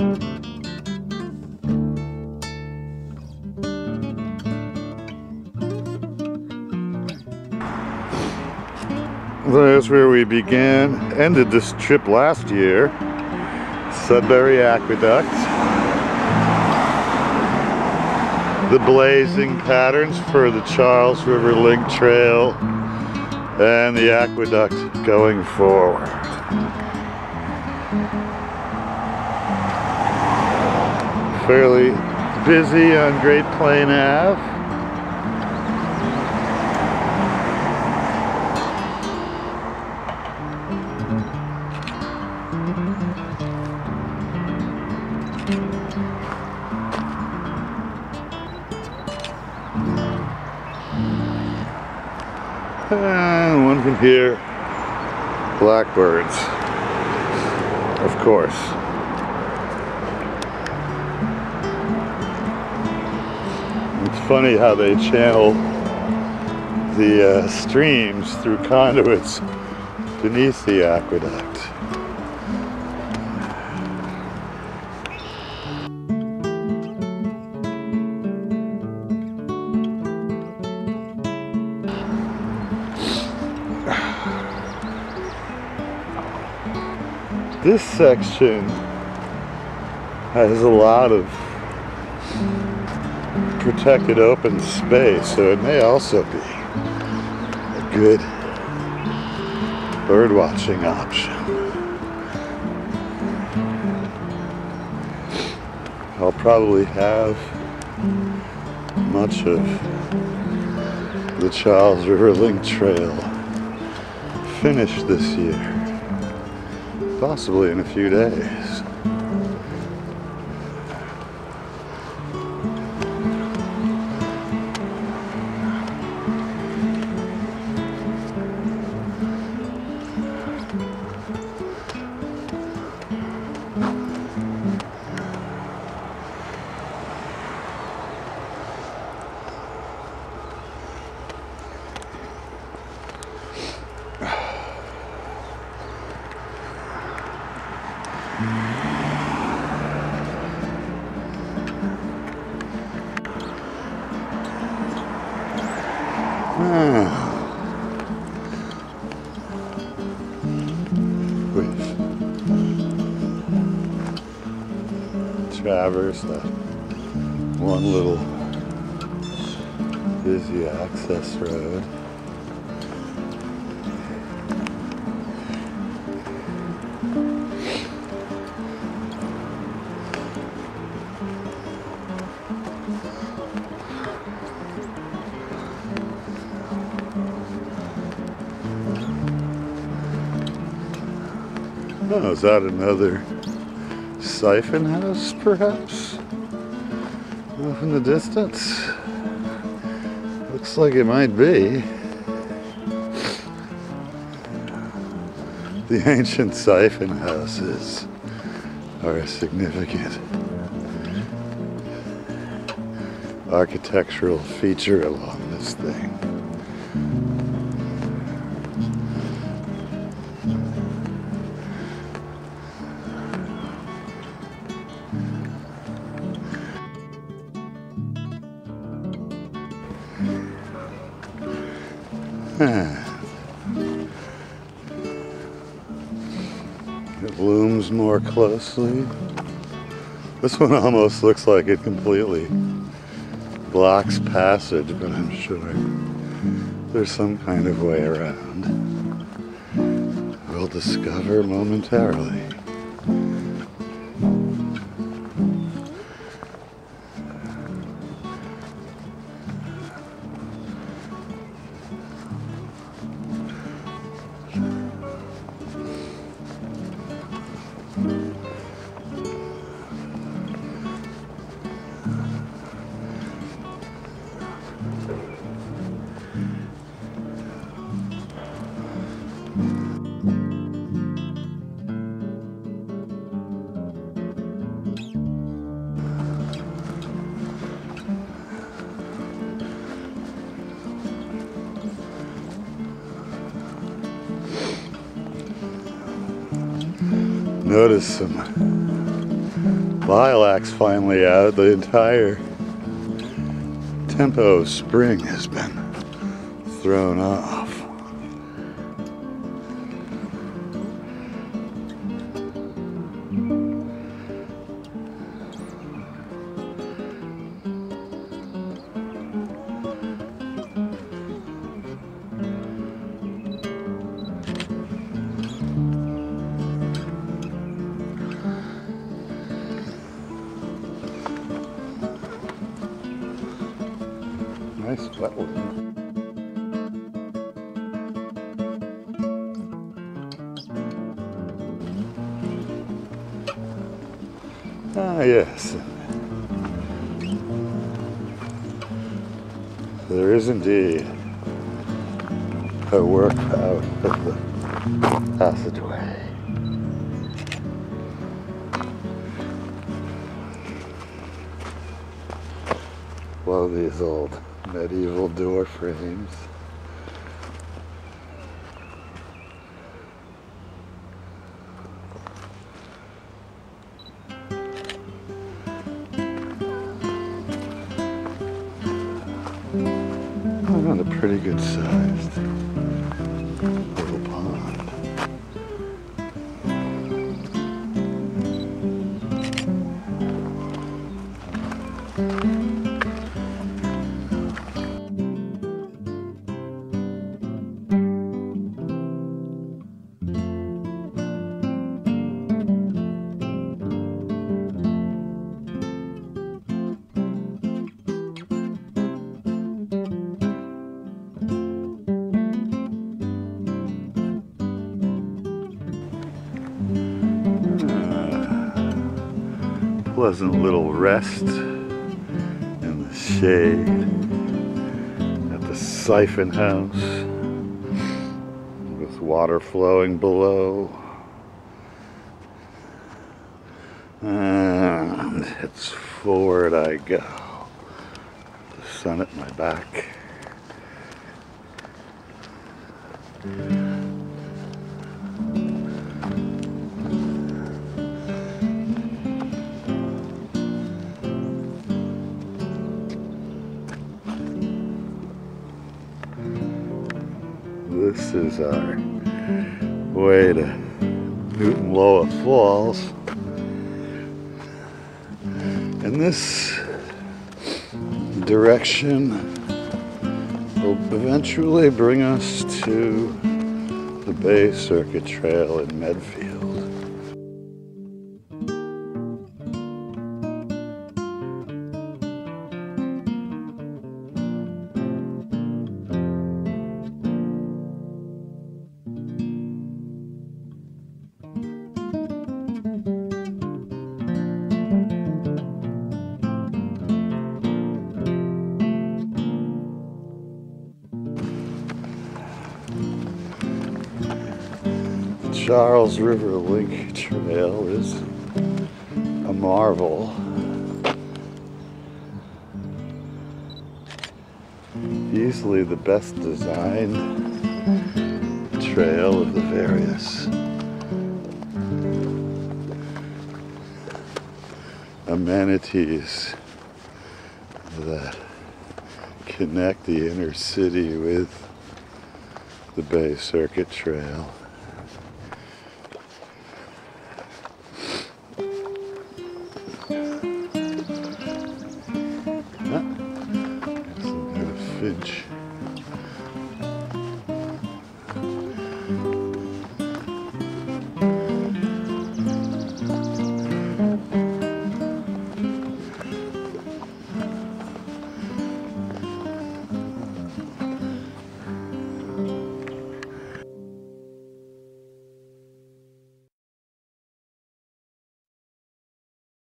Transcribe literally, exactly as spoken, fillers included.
There's where we began, ended this trip last year. Sudbury Aqueduct. The blazing patterns for the Charles River Link Trail and the aqueduct going forward. Fairly busy on Great Plain Avenue. And one can hear blackbirds, of course. It's funny how they channel the uh, streams through conduits beneath the aqueduct. This section has a lot of protected open space, so it may also be a good bird watching option. I'll probably have much of the Charles River Link Trail finished this year. Possibly in a few days. Ah. We've traversed that one little busy access road. Oh, is that another siphon house, perhaps? Off in the distance? Looks like it might be. The ancient siphon houses are a significant architectural feature along this thing. It looms more closely. This one almost looks like it completely blocks passage, but I'm sure there's some kind of way around. We'll discover momentarily. Notice some lilacs finally out. The entire tempo of spring has been thrown off. Nice wetland. Ah, yes. There is indeed a work out of the passageway. Love these old medieval door frames. I'm a pretty good sized little pond. Pleasant little rest in the shade at the Siphon House with water flowing below, and it's forward I go, the sun at my back. This is our way to Newton Loa Falls, and this direction will eventually bring us to the Bay Circuit Trail in Medfield. Charles River Link Trail is a marvel. Easily the best designed trail of the various amenities that connect the inner city with the Bay Circuit Trail. Finch.